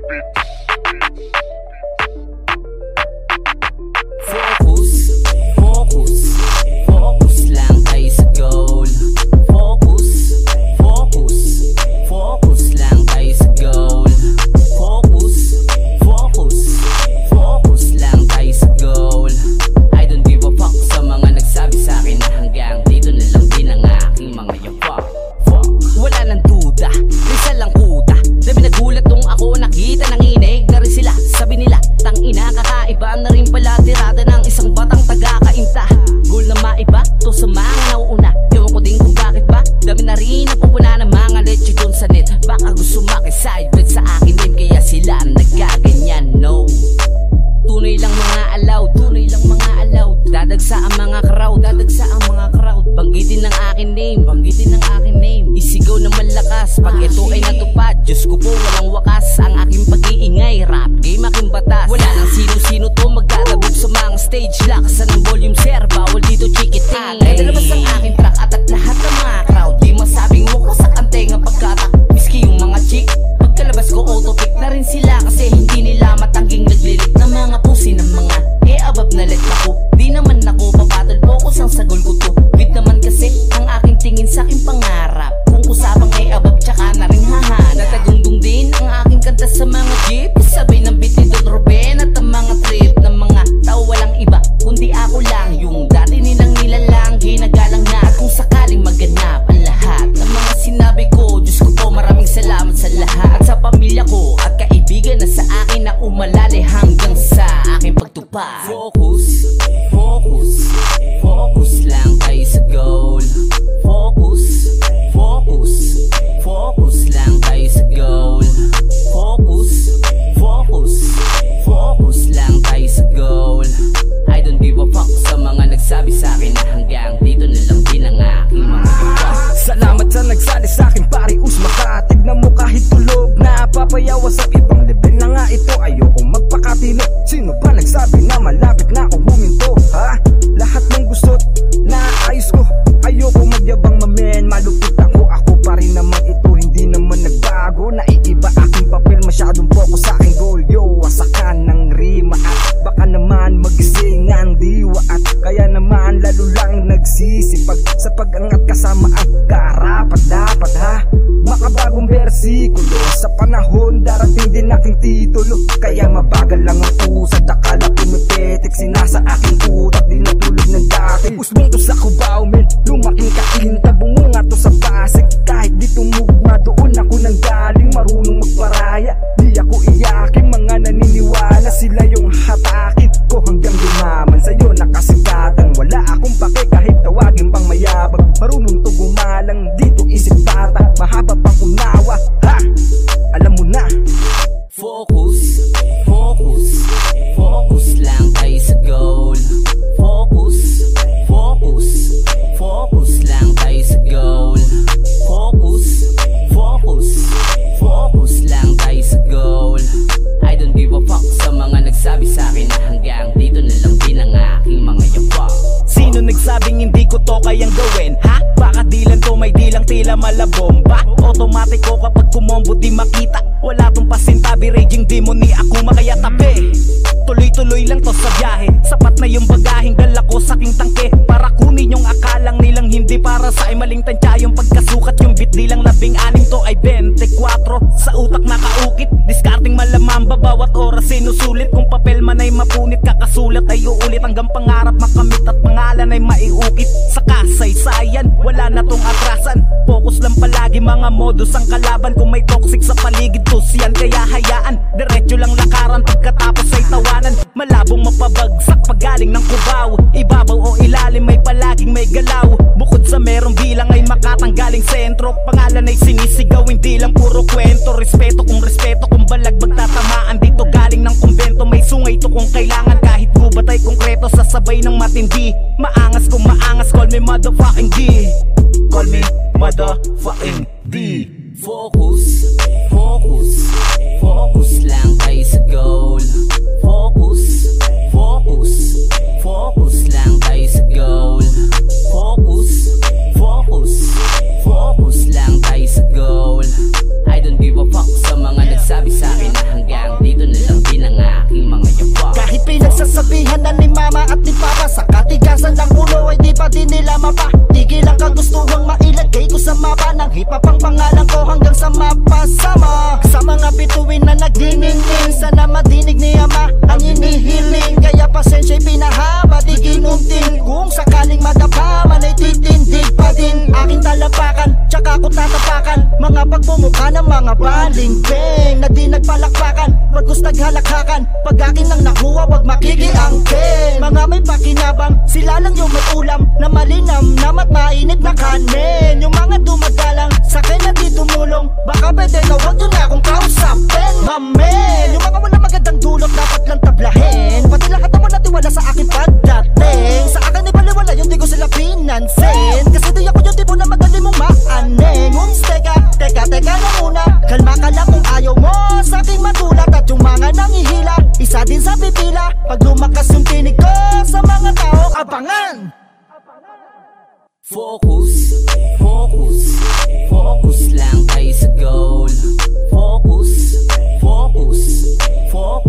Focus lang tayo sa goal. I don't give a fuck sa mga nagsabi sa akin na hanggang tama pa. Tigil ang kagustuhang mailagay ko sa mapa ng hip-hop ang pangalan ko hanggang sa mapasama. Sa mga bituin na nagdiningning, sana madinig ni Ama ang inihiling. Kaya pasensya'y pinahaba, di ginunting. Kung sakaling madapa man ay titindig pa din aking talapakan, tsaka ko tatapakan mga pagbumuka ng mga balingpeng na di nagpalakpakan, pagkus naghalakhakan. Pag akin ang nakuha, wag makikiangkin. Mga may pakinabang, sila lang yung may ulam na malinam namat mainit na kanin. Yung mga dumadalang, sakin na di tumulong, baka pwede na wag yun na akong kausapin. Mamen, yung mga wala magandang dulot dapat lang tablahin. Pati lahat na wala tiwala sa akin pagdating. Sa akin ay baliwala yung di ko sila pinansin, kasi di ako yung tipo na madali mong maaning. Teka na muna, kalma ka lang kung ayaw mo sa aking magulat. At yung mga nangihila, isa din sa pipila. Pag lumakas yung tinig ko sa mga taong abangan. Focus, focus, focus lang tayo sa goal. Focus, focus, focus.